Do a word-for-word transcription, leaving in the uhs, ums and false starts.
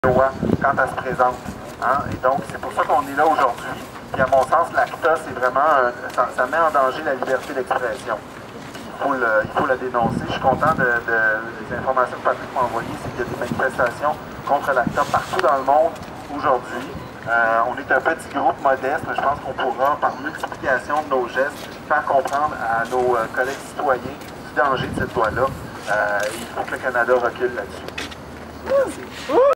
loi quand elle se présente. Hein? Et donc, c'est pour ça qu'on est là aujourd'hui. Puis, à mon sens, l'ACTA, c'est vraiment, un, ça, ça met en danger la liberté d'expression. Il faut, le, il faut la dénoncer. Je suis content de, de, des informations que Patrick m'a envoyées, c'est qu'il y a des manifestations contre l'ACTA partout dans le monde aujourd'hui. Euh, on est un petit groupe modeste, mais je pense qu'on pourra, par multiplication de nos gestes, faire comprendre à nos euh, collègues citoyens du danger de cette loi-là. Euh, il faut que le Canada recule là-dessus. Merci.